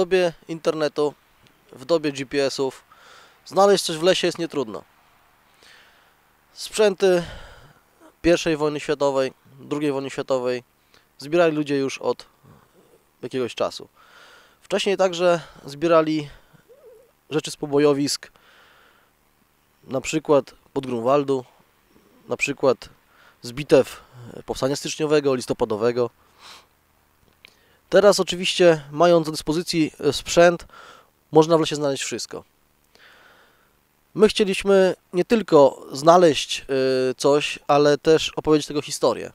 dobie internetu, w dobie GPS-ów, znaleźć coś w lesie jest nietrudno. Sprzęty I wojny światowej, II wojny światowej zbierali ludzie już od jakiegoś czasu. Wcześniej także zbierali rzeczy z pobojowisk, na przykład pod Grunwaldu, na przykład z bitew powstania styczniowego, listopadowego. Teraz oczywiście, mając do dyspozycji sprzęt, można w lesie znaleźć wszystko. My chcieliśmy nie tylko znaleźć coś, ale też opowiedzieć tego historię.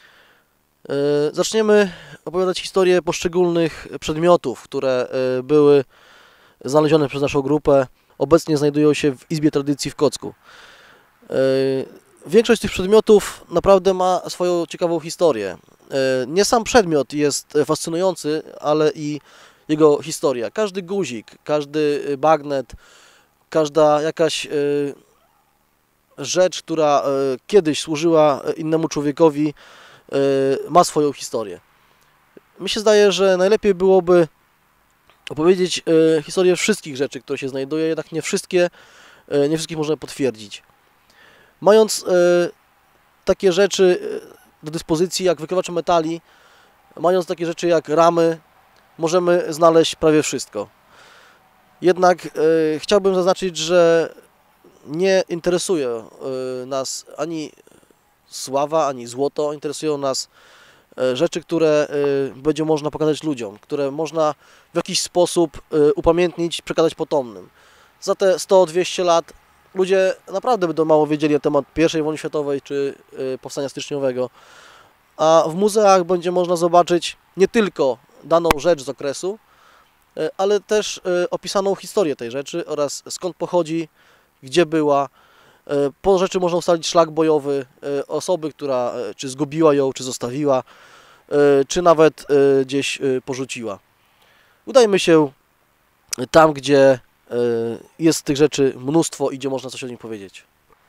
Zaczniemy opowiadać historię poszczególnych przedmiotów, które były znalezione przez naszą grupę. Obecnie znajdują się w Izbie Tradycji w Kocku. Większość tych przedmiotów naprawdę ma swoją ciekawą historię. Nie sam przedmiot jest fascynujący, ale i jego historia. Każdy guzik, każdy bagnet, każda jakaś rzecz, która kiedyś służyła innemu człowiekowi, ma swoją historię. Mi się zdaje, że najlepiej byłoby opowiedzieć historię wszystkich rzeczy, które się znajduje, jednak nie wszystkich można potwierdzić. Mając takie rzeczy do dyspozycji jak wykrywacze metali, mając takie rzeczy jak ramy, możemy znaleźć prawie wszystko. Jednak chciałbym zaznaczyć, że nie interesuje nas ani sława, ani złoto. Interesują nas rzeczy, które będzie można pokazać ludziom, które można w jakiś sposób upamiętnić, przekazać potomnym. Za te 100-200 lat ludzie naprawdę będą mało wiedzieli na temat I wojny światowej czy powstania styczniowego, a w muzeach będzie można zobaczyć nie tylko daną rzecz z okresu, ale też opisaną historię tej rzeczy oraz skąd pochodzi, gdzie była. Po rzeczy można ustalić szlak bojowy osoby, która czy zgubiła ją, czy zostawiła, czy nawet gdzieś porzuciła. Udajmy się tam, gdzie jest tych rzeczy mnóstwo i gdzie można coś o nich powiedzieć.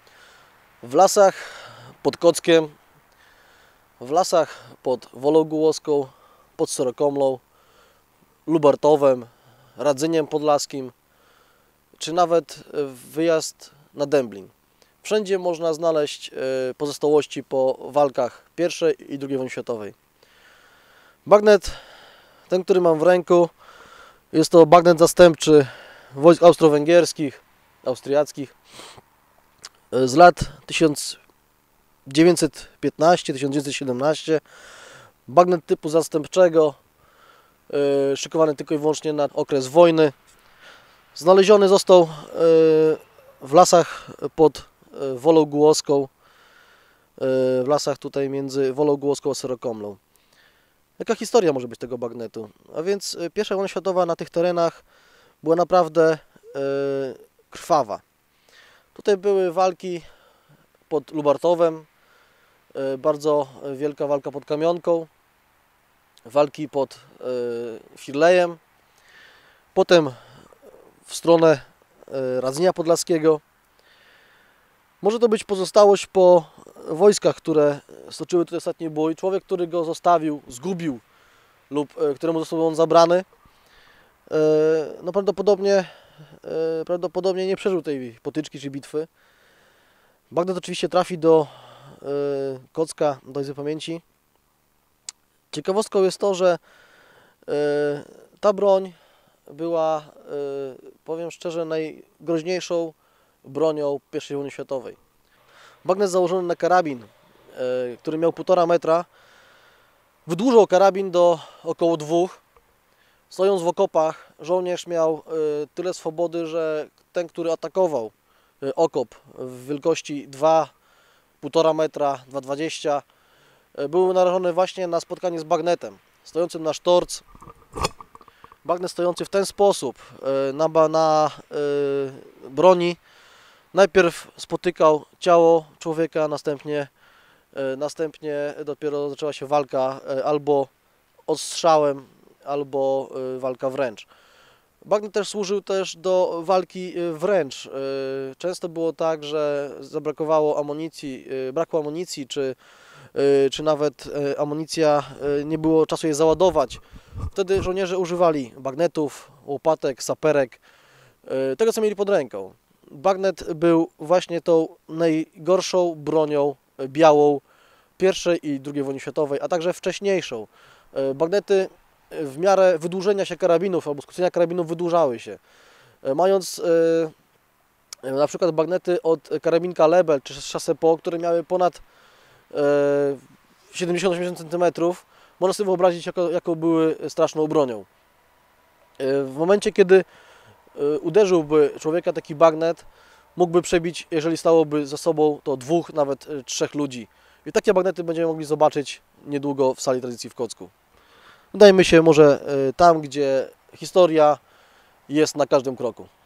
W lasach pod Kockiem, w lasach pod Wolą Głowską, pod Starokomlą, Lubartowem, Radzyniem Podlaskim, czy nawet wyjazd na Dęblin. Wszędzie można znaleźć pozostałości po walkach I i II wojny światowej. Bagnet, ten, który mam w ręku, jest to bagnet zastępczy wojsk austro-węgierskich, austriackich z lat 1915-1917. Bagnet typu zastępczego, szykowany tylko i wyłącznie na okres wojny. Znaleziony został w lasach pod Wolą Głowską, w lasach tutaj między Wolą Głowską a Starokomlą. Jaka historia może być tego bagnetu? A więc I wojna światowa na tych terenach była naprawdę krwawa. Tutaj były walki pod Lubartowem, bardzo wielka walka pod Kamionką, walki pod Firlejem, potem w stronę Radzenia Podlaskiego. Może to być pozostałość po wojskach, które stoczyły tutaj ostatni bój. Człowiek, który go zostawił, zgubił lub któremu został on zabrany, no prawdopodobnie nie przeżył tej potyczki czy bitwy. Bagnet oczywiście trafi do Kocka, do Izby Pamięci. Ciekawostką jest to, że ta broń była, powiem szczerze, najgroźniejszą bronią I wojny światowej. Bagnet założony na karabin, który miał 1,5 metra, wydłużał karabin do około 2. Stojąc w okopach, żołnierz miał tyle swobody, że ten, który atakował okop w wielkości 2,5 metra, 2,20 był narażony właśnie na spotkanie z bagnetem, stojącym na sztorc. Bagnet stojący w ten sposób na broni najpierw spotykał ciało człowieka, następnie dopiero zaczęła się walka albo ostrzałem, albo walka wręcz. Bagnet też służył też do walki wręcz. Często było tak, że brakło amunicji, czy czy nawet amunicja, nie było czasu jej załadować. Wtedy żołnierze używali bagnetów, łopatek, saperek, tego co mieli pod ręką. Bagnet był właśnie tą najgorszą bronią białą I i II wojny światowej, a także wcześniejszą. Bagnety w miarę wydłużenia się karabinów albo skrócenia karabinów wydłużały się. Mając na przykład bagnety od karabinka Lebel czy Chassepot, które miały ponad 70-80 cm, można sobie wyobrazić, jaką były straszną bronią. W momencie, kiedy uderzyłby człowieka taki bagnet, mógłby przebić, jeżeli stałoby za sobą, to 2, nawet 3 ludzi. I takie bagnety będziemy mogli zobaczyć niedługo w sali tradycji w Kłodzku. Udajmy się może tam, gdzie historia jest na każdym kroku.